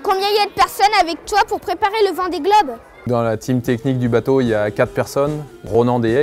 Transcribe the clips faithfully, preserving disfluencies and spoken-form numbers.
Combien il y a de personnes avec toi pour préparer le Vendée Globe? Dans la team technique du bateau, il y a quatre personnes. Ronan Deshaies,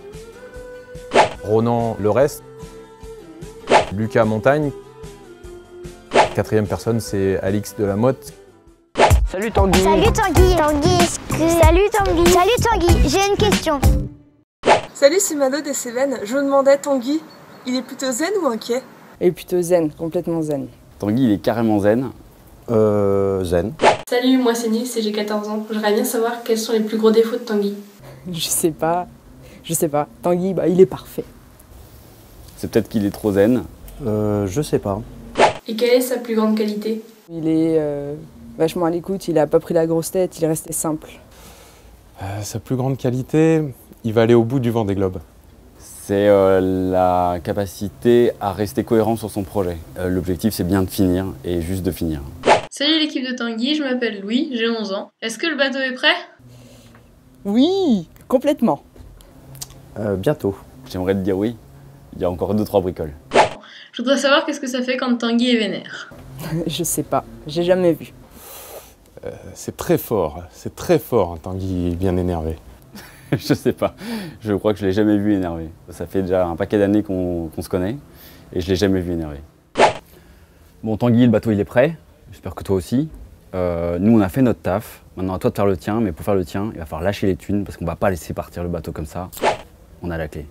Ronan le reste, Lucas Montagne. Quatrième personne, c'est Alix de la Motte. Salut Tanguy. Salut Tanguy. Tanguy, est-ce que... Salut Tanguy. Salut Tanguy, j'ai une question. Salut, c'est Mado des Cévennes. Je me demandais, Tanguy, il est plutôt zen ou inquiet? Et plutôt zen, complètement zen. Tanguy, il est carrément zen. Euh, zen. Salut, moi c'est Nice et j'ai quatorze ans. J'aimerais bien savoir quels sont les plus gros défauts de Tanguy. Je sais pas, je sais pas. Tanguy, bah, il est parfait. C'est peut-être qu'il est trop zen. Euh, je sais pas. Et quelle est sa plus grande qualité? Il est euh, vachement à l'écoute, il a pas pris la grosse tête, il est resté simple. Euh, sa plus grande qualité, il va aller au bout du Vendée Globe. C'est euh, la capacité à rester cohérent sur son projet. Euh, L'objectif, c'est bien de finir et juste de finir. Salut l'équipe de Tanguy, je m'appelle Louis, j'ai onze ans. Est-ce que le bateau est prêt? Oui, complètement. Euh, bientôt. J'aimerais te dire oui. Il y a encore deux, trois bricoles. Je voudrais savoir qu'est-ce que ça fait quand Tanguy est vénère. Je sais pas, j'ai jamais vu. Euh, c'est très fort, c'est très fort, hein, Tanguy est bien énervé. Je sais pas. Je crois que je l'ai jamais vu énervé. Ça fait déjà un paquet d'années qu'on qu'on se connaît et je l'ai jamais vu énervé. Bon, Tanguy, le bateau il est prêt. J'espère que toi aussi. Euh, nous, on a fait notre taf. Maintenant, à toi de faire le tien, mais pour faire le tien, il va falloir lâcher les thunes parce qu'on va pas laisser partir le bateau comme ça. On a la clé.